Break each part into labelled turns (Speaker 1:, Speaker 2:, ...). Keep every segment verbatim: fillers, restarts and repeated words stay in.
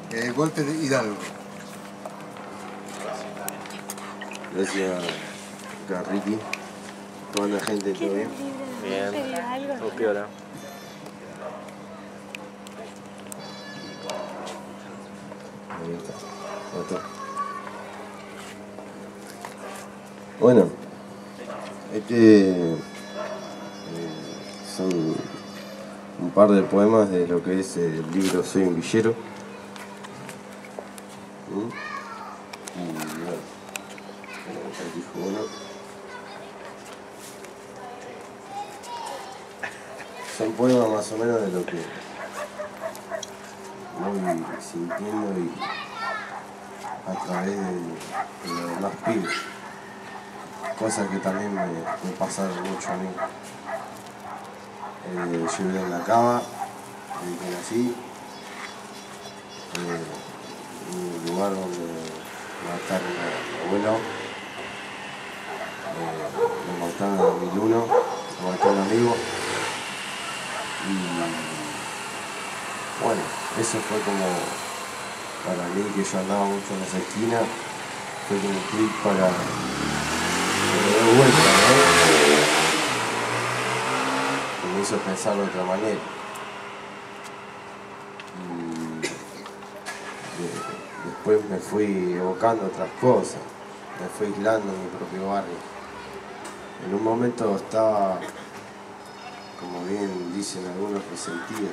Speaker 1: Eh, Walter Hidalgo.
Speaker 2: Gracias, Garriti. Toda la gente, ¿todo bien?
Speaker 3: Bien. Todo piola.
Speaker 2: Ahí está. Ahí está. Bueno, este eh, son un par de poemas de lo que es el libro Soy un villero. ¿Mm? Y bueno, aquí dijo uno. Son poemas más o menos de lo que voy sintiendo y a través de, de los demás pibes. Cosa que también me, me pasa mucho a mí. Eh, yo vivo en la cava, desde que nací, eh, un lugar donde va a estar mi abuelo, eh, me mataron en dos mil uno, me mató un amigo. Y bueno, eso fue como para mí, que yo andaba mucho en esa esquina, fue como un clic para que me dé vuelta, ¿no? Que me hizo pensar de otra manera. Y de, después me fui evocando otras cosas, me fui aislando en mi propio barrio. En un momento estaba, como bien dicen algunos, resentido.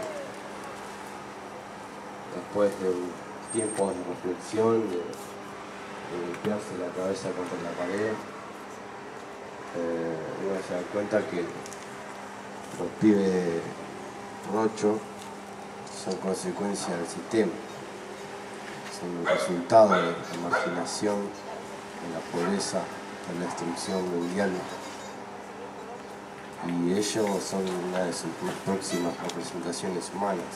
Speaker 2: Después de un tiempo de reflexión, de, de golpearse la cabeza contra la pared, eh, uno se da cuenta que los pibes rochos son consecuencia del sistema, son el resultado de la marginación, de la pobreza, de la destrucción mundial. Y ellos son una de sus más próximas representaciones humanas.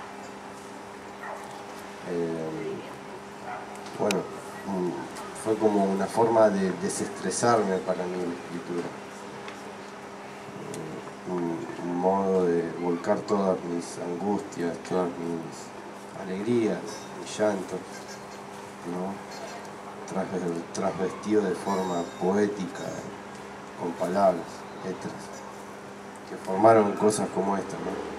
Speaker 2: Eh, bueno, fue como una forma de desestresarme para mí la escritura. Eh, un, un modo de volcar todas mis angustias, todas mis alegrías, mis llantos, ¿no? Trasvestido de forma poética, con palabras, letras, que formaron cosas como esta, ¿no?